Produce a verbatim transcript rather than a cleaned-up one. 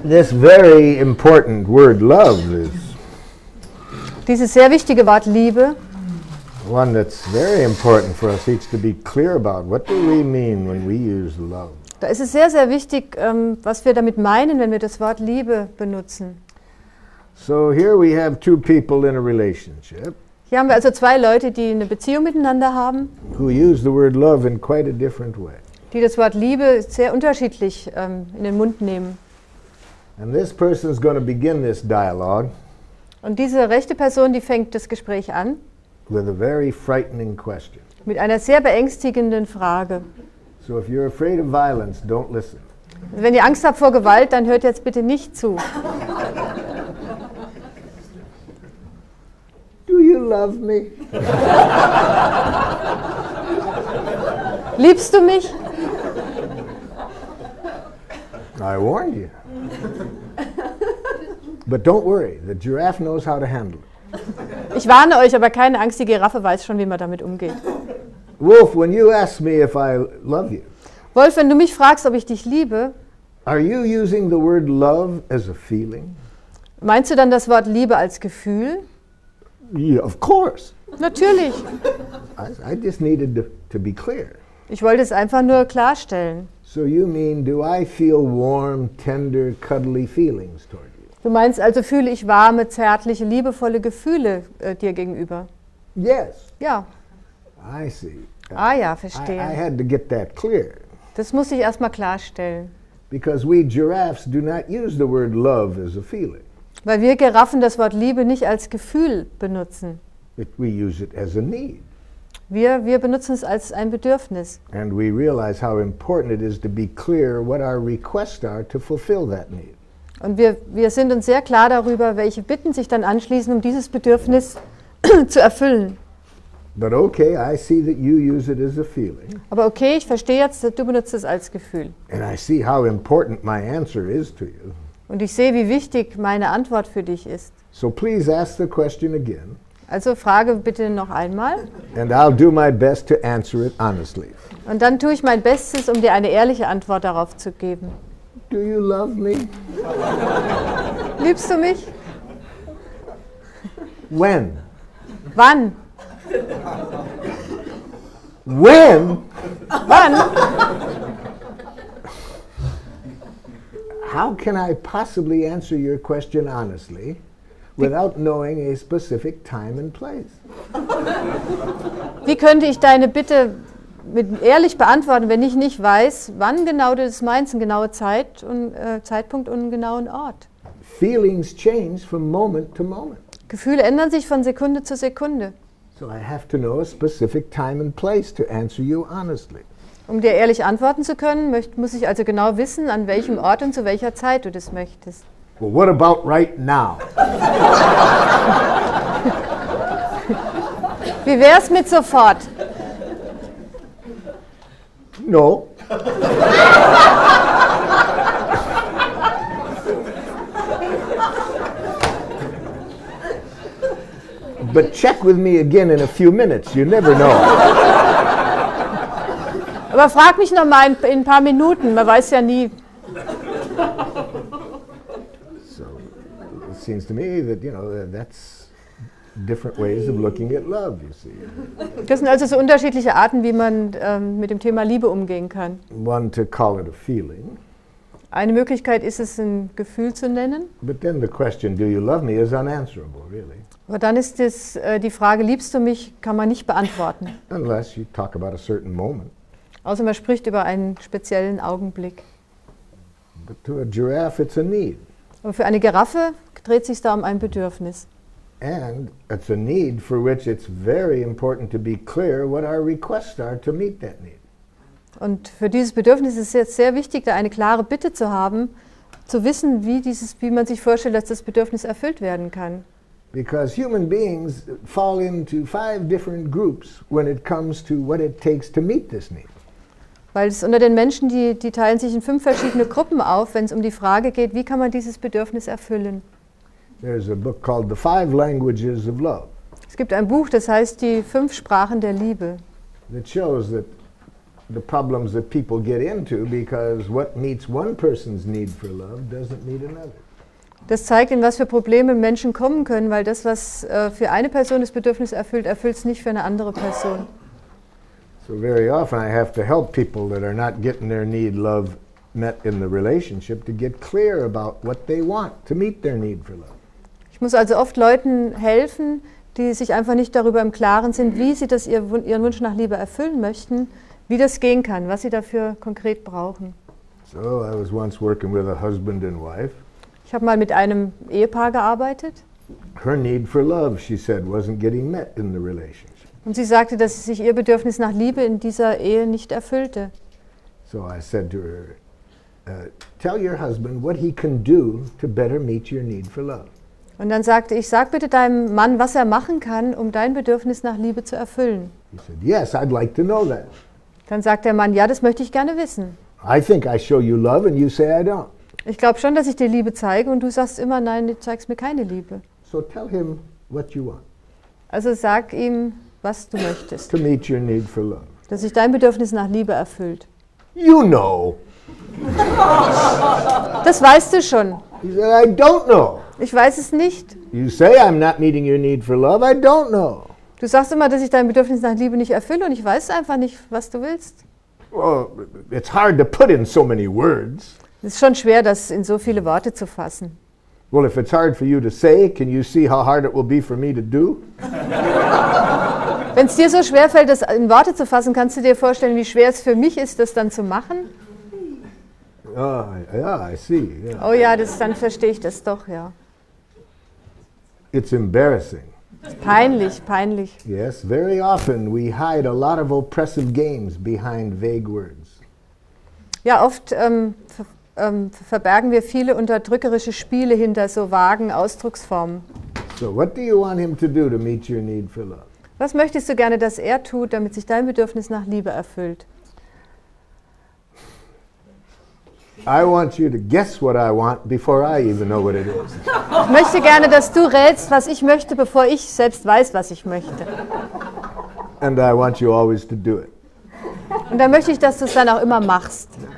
This very important word love is Dieses sehr wichtige Wort Liebe, one that's very important for us each to be clear about. What do we mean when we use love? da ist es sehr, sehr wichtig, ähm, was wir damit meinen, wenn wir das Wort Liebe benutzen. So here we have two people in a relationship Hier haben wir also zwei Leute, die eine Beziehung miteinander haben, who use the word love in quite a different way. die das Wort Liebe sehr unterschiedlich ähm, in den Mund nehmen. And this person is going to begin this dialogue Und diese rechte Person, die fängt das Gespräch an with a very frightening question. mit einer sehr beängstigenden Frage. So if you're afraid of violence, don't listen. Wenn ihr Angst habt vor Gewalt, dann hört jetzt bitte nicht zu. Do you love me? Liebst du mich? I warned you. But don't worry, the giraffe knows how to handle it. Ich warne euch, aber keine Angst, die Giraffe weiß schon, wie man damit umgeht. Wolf, when you ask me if I love you, Wolf, wenn du mich fragst, ob ich dich liebe, are you using the word love as a feeling? meinst du dann das Wort Liebe als Gefühl? Yeah, of course. Natürlich. I, I just needed to, to be clear. Ich wollte es einfach nur klarstellen. So you mean, do I feel warm, tender, cuddly feelings toward you? Du meinst also, fühle ich warme, zärtliche, liebevolle Gefühle äh, dir gegenüber? Yes, Ja. I see. Ah ja, I, I verstehe. had to get that clear. Das muss ich erstmal klarstellen. Because we giraffes do not use the word love as a feeling. Weil wir Giraffen das Wort Liebe nicht als Gefühl benutzen. It, we use it as a need. Wir, wir benutzen es als ein Bedürfnis. And we realize how important it is to be clear what our requests are to fulfill that need. Und wir, wir sind uns sehr klar darüber, welche Bitten sich dann anschließen, um dieses Bedürfnis zu erfüllen. But okay, I see that you use it as a feeling. Aber okay, ich verstehe jetzt, du benutzt es als Gefühl. And I see how important my answer is to you. Und ich sehe, wie wichtig meine Antwort für dich ist. So please ask the question again. Also frage bitte noch einmal. And I'll do my best to answer it honestly. Und dann tue ich mein Bestes, um dir eine ehrliche Antwort darauf zu geben. Do you love me? Liebst du mich? When? Wann? When? Wann? How can I possibly answer your question honestly without knowing a specific time and place? Wie könnte ich deine Bitte mit ehrlich beantworten, wenn ich nicht weiß, wann genau du das meinst, eine genaue Zeit und, äh, Zeitpunkt und einen genauen Ort? Feelings change from moment to moment. Gefühle ändern sich von Sekunde zu Sekunde. So I have to know a specific time and place to answer you honestly. Um dir ehrlich antworten zu können, möcht, muss ich also genau wissen, an welchem Ort und zu welcher Zeit du das möchtest. Well, what about right now? Wie wär's mit sofort? No. But check with me again in a few minutes. You never know. Aber frag mich noch mal in, in ein paar Minuten, man weiß ja nie. So it seems to me that, you know, that's different ways of looking at love, you see. Das sind also so unterschiedliche Arten, wie man ähm, mit dem Thema Liebe umgehen kann. One, to call it a feeling. Eine Möglichkeit ist es, ein Gefühl zu nennen. But then the question, do you love me, is unanswerable, really. Aber dann ist es, äh, die Frage, liebst du mich, kann man nicht beantworten. Unless you talk about a certain moment. Außer man spricht über einen speziellen Augenblick. But to a giraffe, it's a need. Aber für eine Giraffe dreht es sich da um ein Bedürfnis. And it's a need for which it's very important to be clear what our requests are to meet that need. Und für dieses Bedürfnis ist es jetzt sehr wichtig, da eine klare Bitte zu haben, zu wissen, wie, dieses, wie man sich vorstellt, dass das Bedürfnis erfüllt werden kann. Because human beings fall into five different groups when it comes to what it takes to meet this need. Weil es unter den Menschen, die, die teilen sich in fünf verschiedene Gruppen auf, wenn es um die Frage geht, wie kann man dieses Bedürfnis erfüllen. There's a book called The Five Languages of Love. Es gibt ein Buch, das heißt die fünf Sprachen der Liebe. That shows that the problems that people get into, because what meets one person's need for love doesn't meet another. Das zeigt, in was für Probleme Menschen kommen können, weil das, was äh, für eine Person das Bedürfnis erfüllt, erfüllt es nicht für eine andere Person. So very often I have to help people that are not getting their need love met in the relationship to get clear about what they want to meet their need for love. Ich muss also oft Leuten helfen, die sich einfach nicht darüber im Klaren sind, wie sie das, ihr, ihren Wunsch nach Liebe erfüllen möchten, wie das gehen kann, was sie dafür konkret brauchen. So I was once working with a husband and wife. Ich habe mal mit einem Ehepaar gearbeitet. Her need for love, she said, wasn't getting met in the relationship. Und sie sagte, dass sich ihr Bedürfnis nach Liebe in dieser Ehe nicht erfüllte. So I said to her, uh, tell your husband what he can do to better meet your need for love. Und dann sagte ich, sag bitte deinem Mann, was er machen kann, um dein Bedürfnis nach Liebe zu erfüllen. He said, yes, I'd like to know that. Dann sagt der Mann, ja, das möchte ich gerne wissen. I think I show you love and you say I don't. Ich glaube schon, dass ich dir Liebe zeige und du sagst immer, nein, du zeigst mir keine Liebe. So tell him what you want Also sag ihm, was du möchtest, to meet your need for love. dass sich dein Bedürfnis nach Liebe erfüllt. You know. Das weißt du schon. He said, I don't know. Ich weiß es nicht. You say I'm not meeting your need for love. I don't know. Du sagst immer, dass ich dein Bedürfnis nach Liebe nicht erfülle und ich weiß einfach nicht, was du willst. Well, it's hard to put in so many words. Es ist schon schwer, das in so viele Worte zu fassen. Well, if it's hard for you to say, can you see how hard it will be for me to do? Wenn es dir so schwer fällt, das in Worte zu fassen, kannst du dir vorstellen, wie schwer es für mich ist, das dann zu machen? Oh, yeah, I see. Yeah. Oh ja, das, dann verstehe ich das doch, ja. It's embarrassing. Peinlich, peinlich. Yes, very often we hide a lot of oppressive games behind vague words. Ja, oft ähm, ver ähm, verbergen wir viele unterdrückerische Spiele hinter so vagen Ausdrucksformen. So what do you want him to do to meet your need for love? Was möchtest du gerne, dass er tut, damit sich dein Bedürfnis nach Liebe erfüllt? I want you to guess what I want before I even know what it is. Ich möchte gerne, dass du rätst, was ich möchte, bevor ich selbst weiß, was ich möchte. And I want you always to do it. Und dann möchte ich, dass du es dann auch immer machst.